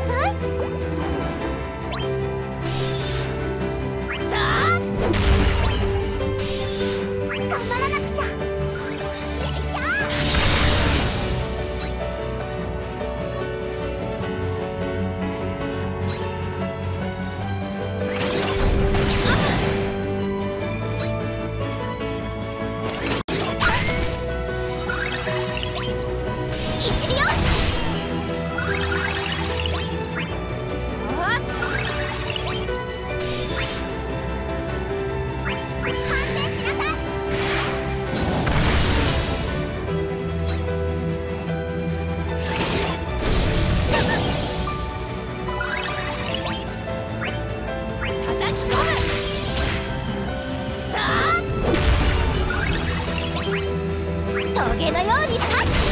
さい。さあ頑張らなくちゃ。よいしょ。決めるよ。トゲのように刺す。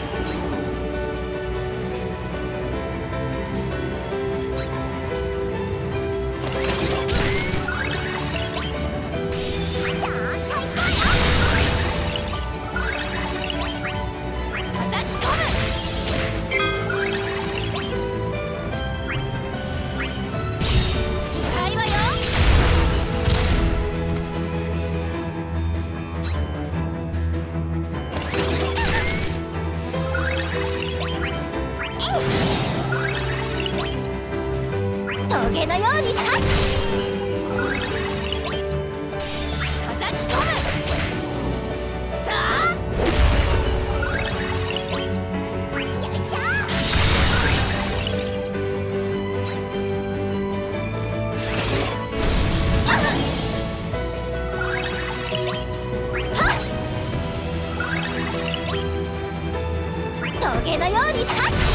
トゲのように刺す。叩き込む。さあよいしょ。トゲのように刺す。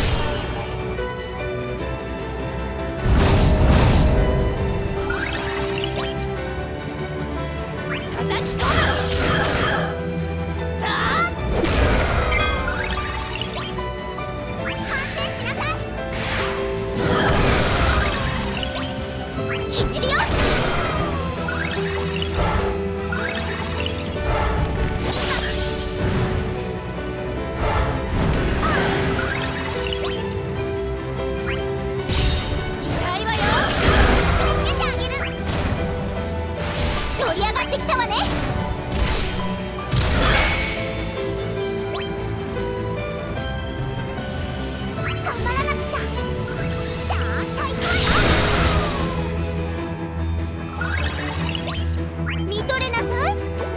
決めるよ。痛いわよ。助けてあげる。盛り上がってきたわね。頑張らなくちゃ。さあ最高よ。見とれなさい。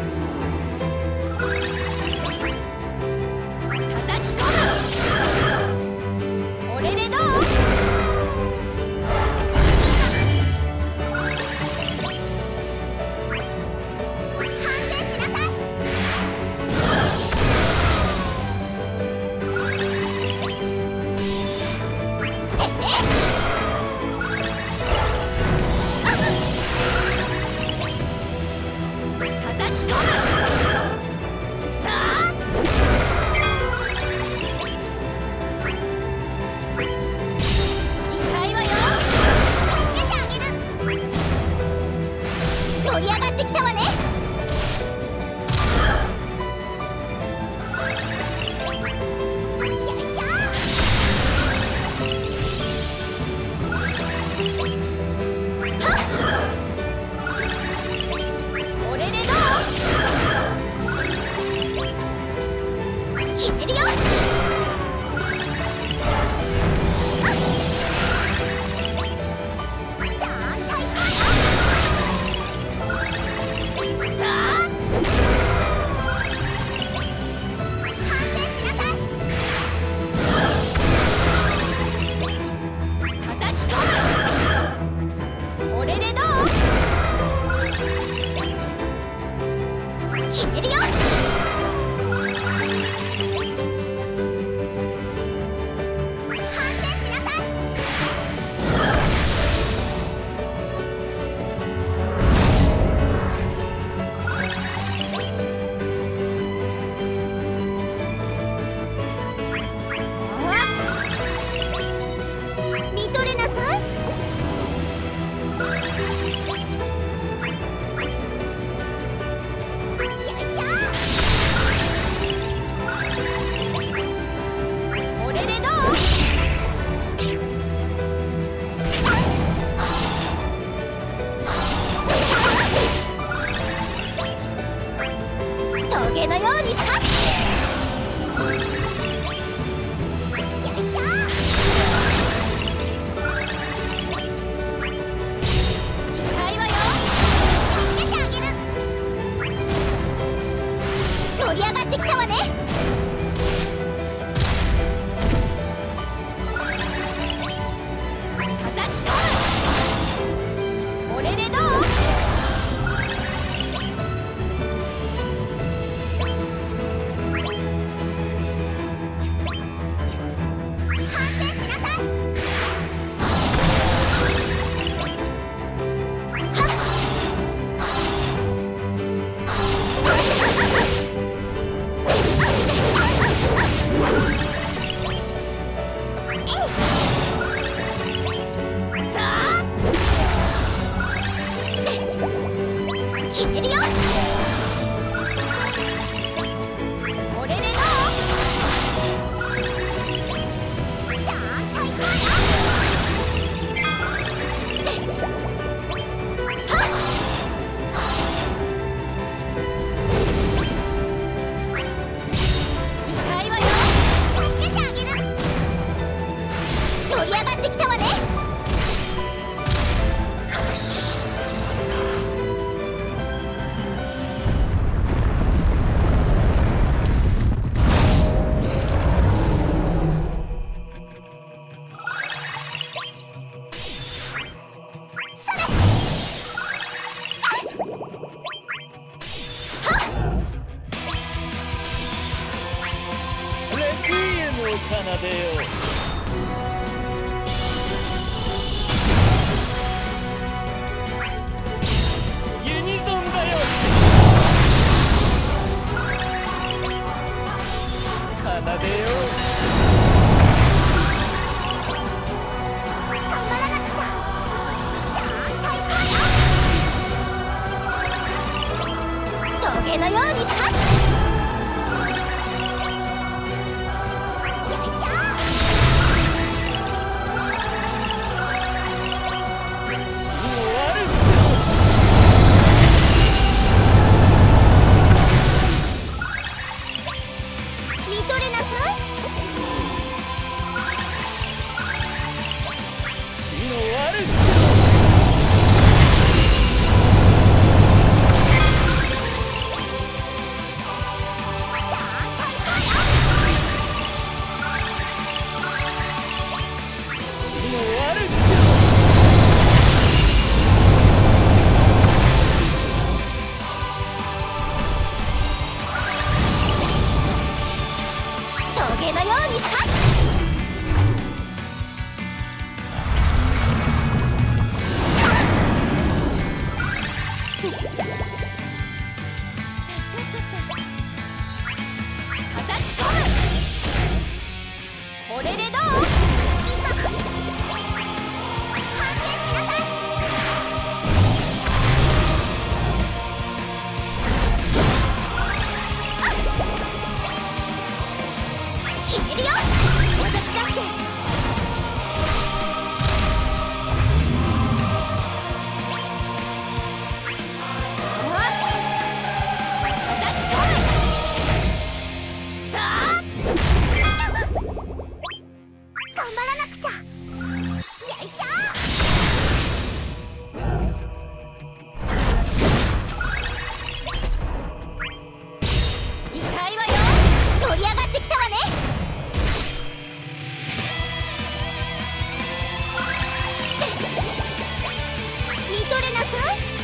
叩き込む。これでどう？反省しなさい。せめ叩き込む。さあ痛いわよ。助けてあげる。盛り上がってきたわね。よいしょ。はっこれでどう？決めるよ。さあ反省しなさい。叩き込む。これでどう？決めるよ。反省しなさい。見とれなさい。よいしょ。 ように刺す。よいしょ。痛いわよ。助けてあげる。盛り上がってきたわね。決めるよ。これでどう？じゃあ最高よ。はっ！痛いわよ。助けてあげる。盛り上がってきたわね。 レクイエムを奏でよう。ユニゾンだよ。奏でよう。 頑張らなくちゃ。じゃあ最高よ。トゲのように刺す。見とれなさい。 死のワルツ。 トゲのように刺す。叩き込む。これでどう？反省しなさい。決めるよ。私だって。頑張らなくちゃ。よいしょ。痛いわよ。盛り上がってきたわね。見とれなさい。